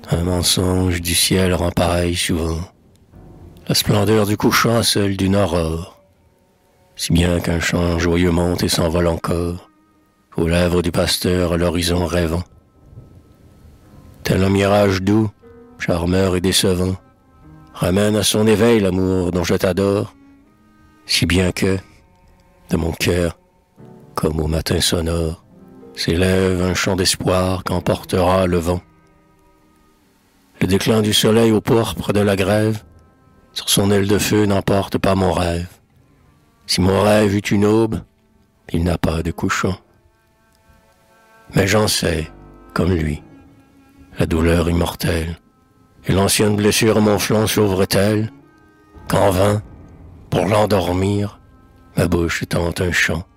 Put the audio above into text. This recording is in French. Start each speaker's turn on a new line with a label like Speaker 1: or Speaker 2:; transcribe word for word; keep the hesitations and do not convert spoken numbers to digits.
Speaker 1: Un mensonge du ciel rend pareil souvent. La splendeur du couchant celle d'une aurore. Si bien qu'un chant joyeux monte et s'envole encore, aux lèvres du pasteur à l'horizon rêvant. Tel un mirage doux, charmeur et décevant, ramène à son éveil l'amour dont je t'adore, si bien que, de mon cœur, comme au matin sonore, s'élève un chant d'espoir qu'emportera le vent. Le déclin du soleil au pourpre de la grève, sur son aile de feu n'emporte pas mon rêve. Si mon rêve eut une aube, il n'a pas de couchant. Mais j'en sais, comme lui, la douleur immortelle, et l'ancienne blessure à mon flanc s'ouvre-t-elle, qu'en vain, pour l'endormir, ma bouche tente un chant.